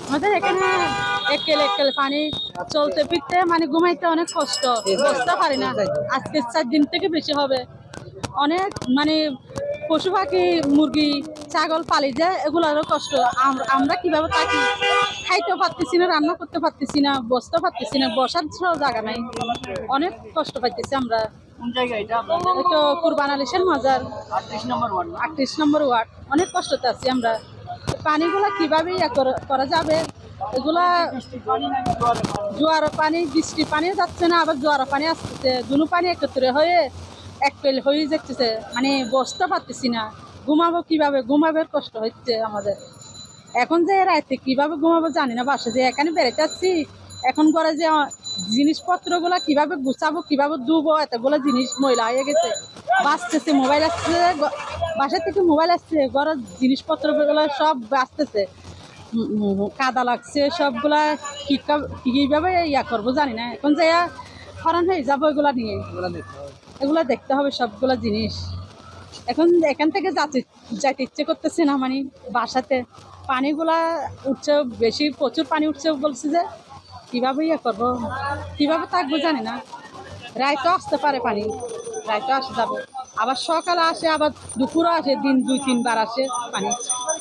আমাদের এখানে একেল একেল পানি চলতে ফিরতে মানে ঘুমাইতে অনেক কষ্ট, বসতে পারি না। আজকে 4 দিন থেকে বেশি হবে। অনেক মানে পশু পাখি মুরগি ছাগল পালি যায়, এগুলোরও কষ্ট। আমরা কিভাবে থাকি, খাইতেও পারতেছি না, রান্না করতে পারতেছি না, বসতে পারতেছি না, বসার জায়গা নাই। অনেক কষ্ট পাইতেছি আমরা। তো কুরবান আলী শের মাজার 38 নম্বর ওয়ার্ড। অনেক কষ্টতে আছি আমরা। পানিগুলা কিভাবে করা যাবে, এগুলা জোয়ার পানি, বৃষ্টি পানিও যাচ্ছে না, আবার জোয়ার পানি আসতেছে, দুনো পানি একত্রে হয়ে এক পেল হয়ে যাচ্ছে। মানে বসতে পারতেছি না, ঘুমাবো কিভাবে, ঘুমাবে কষ্ট হচ্ছে আমাদের। এখন যে রাতে কিভাবে ঘুমাবো জানি না। বাসা যে এখানে বেড়াতে আসছি, এখন করে যে জিনিসপত্রগুলো কিভাবে গুছাবো, কিভাবে ধুবো, এতগুলো জিনিস ময়লা হয়ে গেছে। বাঁচতেছে, মোবাইল আসছে, বাসা থেকে মোবাইল আসছে, ঘরের জিনিসপত্রগুলো সব বাঁচতেছে, কাদা লাগছে সবগুলা। কিভাবে করবো জানি না। এখন যে হরণ হয়ে যাবো এগুলা নিয়ে, এগুলা দেখতে হবে সবগুলা জিনিস। এখন এখান থেকে যাইতে ইচ্ছে করতেছে না, মানে বাসাতে পানিগুলা উঠছে বেশি, প্রচুর পানি উঠছে বলছে যে কিভাবে করবো, কিভাবে থাকবো জানি না। রাইতেও আসতে পারে পানি, রাইতেও আসে যাবে, আবার সকালে আসে, আবার দুপুরও আসে, দিন 2-3 বার আসে পানি।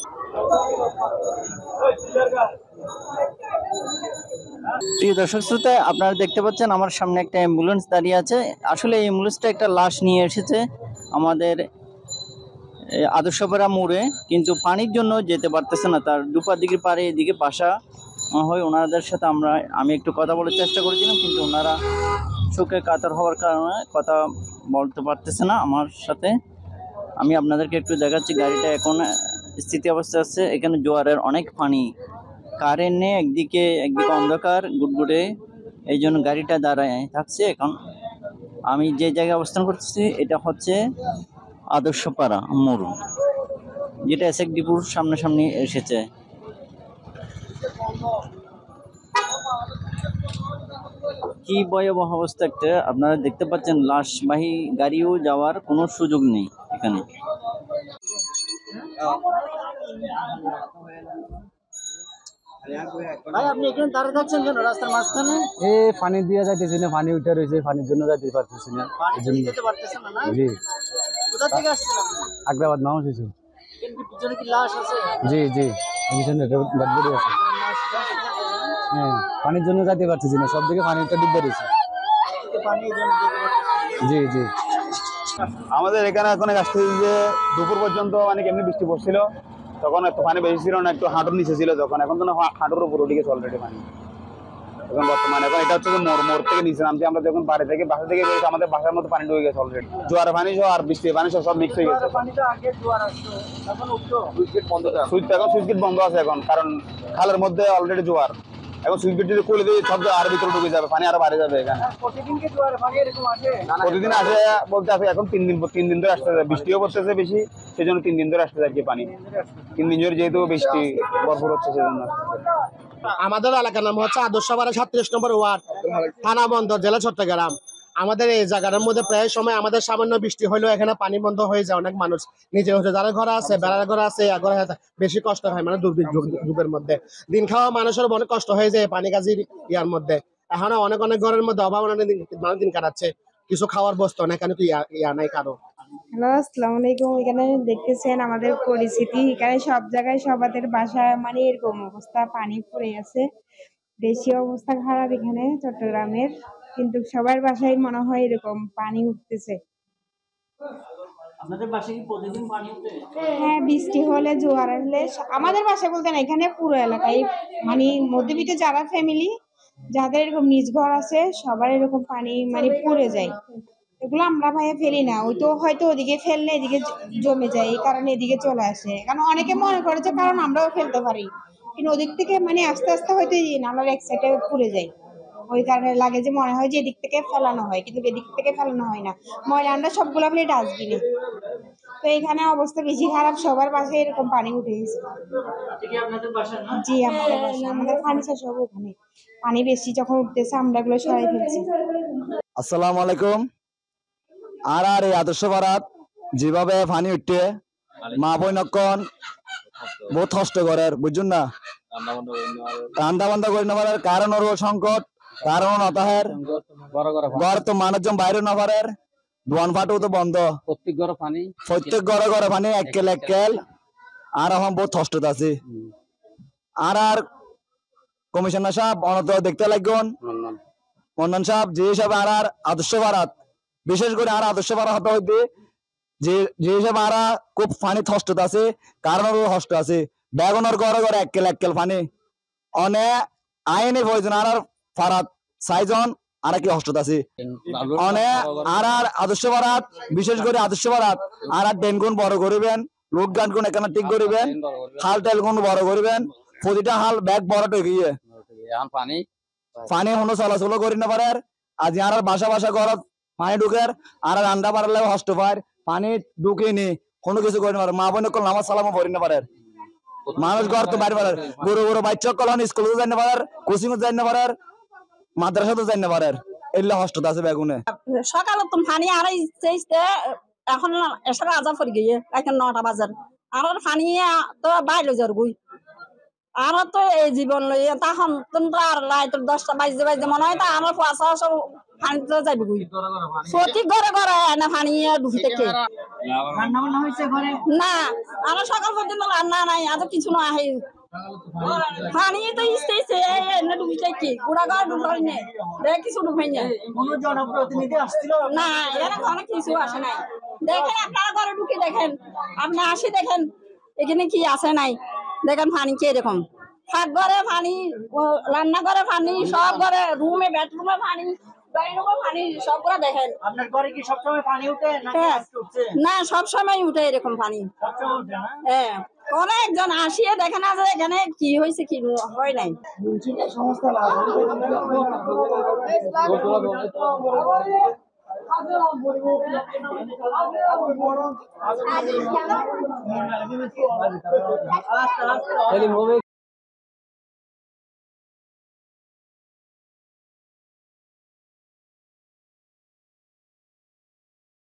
প্রিয় দর্শক শ্রোতা, আপনারা দেখতে পাচ্ছেন আমার সামনে একটা অ্যাম্বুলেন্স দাঁড়িয়ে আছে। আসলে এই অ্যাম্বুলেন্সটা একটা লাশ নিয়ে এসেছে আমাদের আদর্শপাড়া মোড়ে, কিন্তু পানির জন্য যেতে পারতেছে না। তার দুপার দিকে পারে এদিকে বাসা হয়। ওনাদের সাথে আমি একটু কথা বলার চেষ্টা করেছিলাম, কিন্তু ওনারা চোখে কাতর হওয়ার কারণে কথা বলতে পারতেছে না আমার সাথে। আমি আপনাদেরকে একটু দেখাচ্ছি, গাড়িটা এখন স্থিতি অবস্থায় আছে। এখানে জোয়ারের অনেক পানি, কারেন্ট নেই, একদিকে অন্ধকার গুটগুটে, এই জন্য গাড়িটা দাঁড়ায় থাকছে। এখন আমি যে জায়গায় অবস্থান করতেছি এটা হচ্ছে আদর্শপাড়া মোড়, যেটা এসএক ডিপুর সামনাসামনি এসেছে। কি ভয়াবহ অবস্থা একটা, আপনারা দেখতে পাচ্ছেন লাশবাহী গাড়িও যাওয়ার কোনো সুযোগ নেই এখানে। ভাই, আপনি এখানে দাঁড়িয়ে থাকছেন কেন রাস্তার মাঝখানে? পানি দিয়ে যাইতেছি না, পানি উঠে রয়েছে, পানির জন্য যাইতে পারতেছি না। যেতে পারতেছেন না? জি। কোথা থেকে আসছেন আপনি? আগ্রাবাদ নাম হয়েছে। পিছনে কি লাশ আছে? জি জি, পিছনে গাড়ি আছে। হ্যাঁ, পানির জন্য যাইতে পারতেছি না, সব দিকে পানিটা ডুবে রয়েছে। জি জি। আমাদের এখানে এখন আসতে যে দুপুর পর্যন্ত মানে এমনি বৃষ্টি পড়ছিল, তখন একটু পানি বেশি ছিল না, একটু হাঁটুর নিচে ছিল তখন। এখন তো হাঁটুর উপর উঠে গেছে অলরেডি পানি এখন বর্তমানে। এখন এটা হচ্ছে যে মোড় থেকে নিচে নামছি আমরা, যখন বাসা থেকে বেরিয়েছি আমাদের বাসার মধ্যে পানি ঢুকে গেছে অলরেডি। জোয়ার পানি সহ আর বৃষ্টির পানি সব মিক্স হয়ে গেছে। এখন সুইচ গেট বন্ধ আছে এখন, কারণ খালের মধ্যে অলরেডি জোয়ার। এখন সুইচ গেট যদি খুলে দিই সব আরো ভিতরে ঢুকে যাবে, পানি আরো বাড়ে যাবে এখানে। প্রতিদিন আসে বলতে আসে, এখন 3 দিন ধরে আসতে, বৃষ্টিও পড়তেছে বেশি, সেই জন্য 3 দিন ধরে আসতে আর কি পানি। 3 দিন ধরে যেহেতু বৃষ্টি ভরপুর হচ্ছে সেজন্য। আমাদের এলাকার নাম হচ্ছে আদর্শপাড়া 37 নম্বর ওয়ার্ড, থানা বন্দর, জেলা চট্টগ্রাম। আমাদের এই জায়গার মধ্যে প্রায় সময় আমাদের সামান্য বৃষ্টি হলেও এখানে পানি বন্ধ হয়ে যায়। অনেক মানুষ নিজে হচ্ছে, যারা ঘর আছে, বেড়ার ঘর আছে, বেশি কষ্ট হয়, মানে দুর্ভিক্ষের মধ্যে দিন খাওয়া মানুষের অনেক কষ্ট হয়ে যায় পানি কাজির ইয়ার মধ্যে। এখন অনেক ঘরের মধ্যে অভাব মানুষ দিন কাটাচ্ছে, কিছু খাওয়ার বস্তু না, এখানে তো ইয়া নাই কারো। হ্যালো, আসসালামু আলাইকুম। এখানে দেখতেছেন আমাদের পরিস্থিতি, এখানে সব জায়গায় সবাদের বাসায় মানে এরকম অবস্থা, পানি পড়ে আছে। বেশি অবস্থা খারাপ এখানে চট্টগ্রামের, কিন্তু সবার বাসায় মনে হয় এরকম পানি উঠতেছে। আপনাদের বাসায় কি প্রতিদিন পানি ওঠে? হ্যাঁ, বৃষ্টি হলে, জোয়ার হলে, আমাদের বাসায় বলতে না, এখানে পুরো এলাকায় মানে মধ্যবিত্ত যারা ফ্যামিলি, যাদের এরকম নিজ ঘর আছে, সবার এরকম পানি মানে পড়ে যায়। এগুলো আমরা ভাইয়া ফেলি না, ওই তো হয়তো ওদিকে ফেললে এদিকে জমে যায়, এই কারণে এদিকে চলে আসে। কারণ অনেকে মনে করে যে কারণ আমরাও ফেলতে পারি, কিন্তু ওদিক থেকে মানে আস্তে আস্তে হয়তো নালার এক সাইডে পড়ে যায়, ওই কারণে লাগে যে মনে হয় যে এদিক থেকে ফেলানো হয়, কিন্তু এদিক থেকে ফেলানো হয় না। ময়লা আমরা সবগুলো ফেলে ডাস্টবিনে। তো এখানে অবস্থা বেশি খারাপ, সবার বাসায় এরকম পানি উঠে গেছে। জি, আমাদের বাসা, আমাদের ফার্নিচার সব ওখানে। পানি বেশি যখন উঠতেছে আমরা এগুলো সরাই ফেলছি। আসসালামু আলাইকুম। আর এই আদর্শপাড়াত যেভাবে পানি উঠে মা বইনক্ষণ বহুত কষ্ট করে, বুঝুন না। রান্না বান্ধা করে নেবার কারণ হলো সংকট, কারণ অতাহের ঘর তো মানুষজন বাইরে না পারের, দোয়ান ফাটও তো বন্ধ, প্রত্যেক ঘরে ঘরে পানি এককেল আর এখন বহুত কষ্ট আছে। আর কমিশনার সাহেব অনত দেখতে লাগবেন, মন্ডন সাহেব যে হিসাবে আর আদর্শ ভারত, বিশেষ করে আর আদর্শ ভারত হতে হইতে যে হিসাবে আর খুব পানি কষ্ট আছে, কারণেরও কষ্ট আছে। বেগুনের ঘরে ঘরে এককেল পানি অনেক আইনি প্রয়োজন আর ফারাত সাইজন আর কি কষ্ট আছে অনেক আর আদর্শ ভারত, বিশেষ করে আদর্শ ভারত আর ডেনগুন বড় করিবেন, লোক গান গুণ এখানে ঠিক করিবেন, হাল টেল গুণ বড় করিবেন, প্রতিটা হাল ব্যাগ বড় টেকিয়ে পানি কোনো চলাচল করি না পারে। আজ আর বাসা বাসা ঘরত পানি ঢুকের আর রান্না পারলে কষ্ট পায়, পানি ঢুকিনি কোনো কিছু করি না পারে, মা বোন কল নামাজ সালামও পড়ি না পারে, মানুষ ঘর তো বাইরে পারে, গরু গরু বাচ্চা কল স্কুলে যাই না পারে, কোচিং যাই না পারে, মাদ্রাসা তো যাই না পারে, এগুলো কষ্ট আছে বেগুনে। সকালে তো পানি আর এখন এসে রাজা পড়ে গিয়ে এখন 9টা বাজার আর পানি তো বাইরে যার গুই আর তো এই জীবন লই তখন তোমরা আর লাই তোর 10টা বাজে মনে হয় তা আমার পয়সা সব পানিতে যাইবে গুই প্রতি ঘরে ঘরে না পানি ঢুকি থেকে না আর সকাল পর্যন্ত রান্না নাই আর কিছু না আহে পানি তো ইস্তেছে না ঢুকি থেকে পুরা ঘর ঢুকাই না দেখ কিছু ঢুকাই না কোনো জনপ্রতিনিধি আসছিল না এখানে কোনো কিছু আসে নাই। দেখেন আপনারা ঘরে ঢুকে দেখেন, আপনি আসি দেখেন এখানে কি আছে নাই, দেখেন পানি কি এরকম থাক ঘরে পানি, রান্না ঘরে পানি, সব ঘরে রুমে বেডরুমে পানি, ডাইনিংরুমে পানি, সব ঘরে দেখেন। আপনার ঘরে কি সবসময় পানি উঠে না সব সময় উঠে এরকম পানি। হ্যাঁ অনেকজন আসিয়ে দেখে না যে এখানে কি হয়েছে কি হয় নাই।